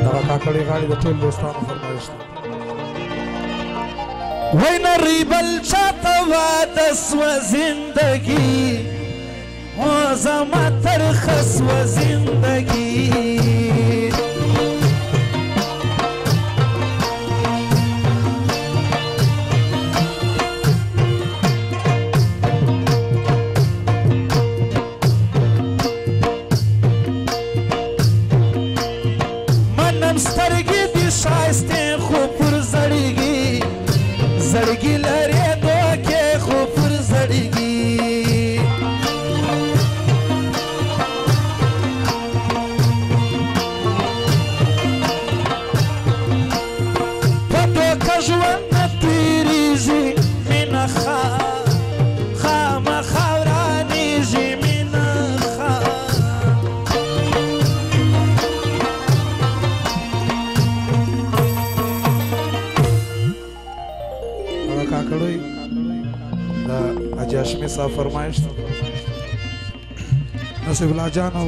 دغه کاکړې غاړې د ټول دوستانو فرمایش دی وای نری بل چاته واده سوه زندګي او زما ترخه سوه زندګي سترګې دې ښایستې خو پر زړګي زړګي لرې دوکې خو پر زړګي په دوکه ژوند نه تېرېږي مینه خامخا ورانېږي مینه کاکړوي د حاجي هاشمي صاحب فرمایش دی نصیب الله جان او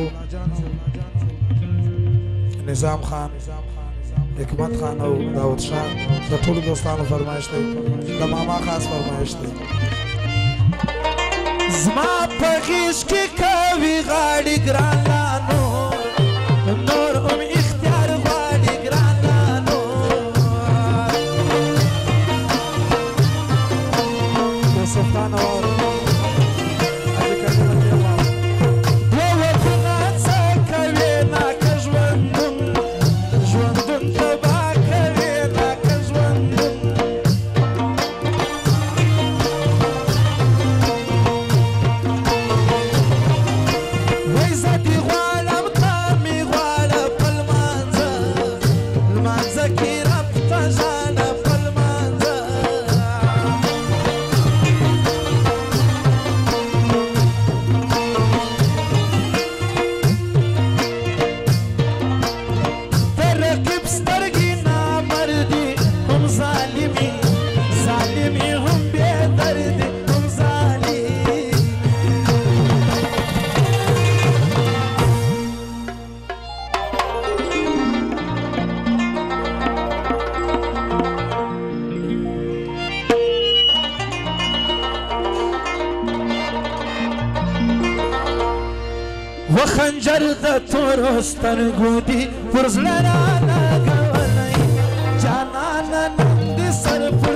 نظام خان حکمت خان او داود شاه د ټولو دوستانو فرمایش دی د ماما خاص فرمایش دی زما په غېږ کې کوي غاړې ګرانانو نور هم اختیار غواړي ګرانانو سلطان اور وخنجر د تورو سترګو دي پر زړه رالګولی جانانه نن دې سر پر